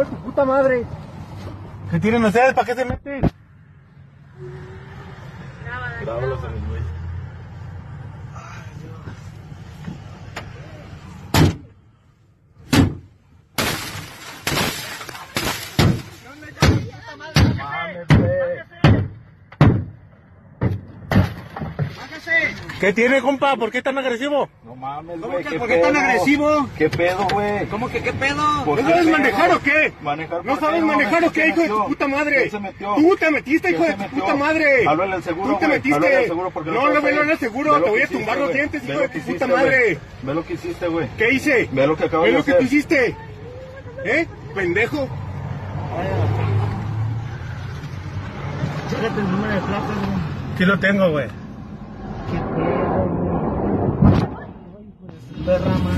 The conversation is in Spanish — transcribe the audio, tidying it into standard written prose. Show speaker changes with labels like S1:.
S1: de tu puta madre.
S2: ¿Qué tienen ustedes? ¿Para qué se meten?
S3: Grábalos a mi güey.
S2: ¿Qué tiene, compa? ¿Por qué tan agresivo?
S3: No mames,
S1: ¿Cómo
S3: güey.
S1: que por qué tan agresivo?
S3: ¿Qué pedo, güey?
S1: ¿Cómo que qué pedo?
S3: ¿Por
S1: ¿No
S3: qué
S1: sabes
S3: pedo?
S1: manejar o qué?
S3: Manejar.
S1: ¿No
S3: ¿por qué
S1: sabes manejar o qué, hijo de tu puta madre?
S3: ¿Quién se metió?
S1: Tú te metiste, hijo de
S3: ¿Quién se
S1: tu
S3: metió?
S1: puta madre.
S3: Háblale al seguro,
S1: Tú te
S3: güey.
S1: metiste.
S3: Háblale al seguro porque
S1: No,
S3: puedo
S1: no,
S3: hacer.
S1: al seguro.
S3: Ve lo
S1: Te voy
S3: que
S1: a tumbar
S3: hiciste,
S1: los
S3: güey.
S1: dientes,
S3: Ve
S1: hijo
S3: lo
S1: de
S3: que
S1: tu
S3: hiciste,
S1: puta
S3: güey.
S1: madre.
S3: Ve lo que hiciste, güey.
S1: ¿Qué hice?
S3: Ve lo que acabo de
S1: ¿Ves lo que
S3: hacer.
S1: tú hiciste? Pendejo.
S2: Chécate el número de placas, güey. Sí lo tengo, güey.
S4: Qué pedo, güey. Perra madre.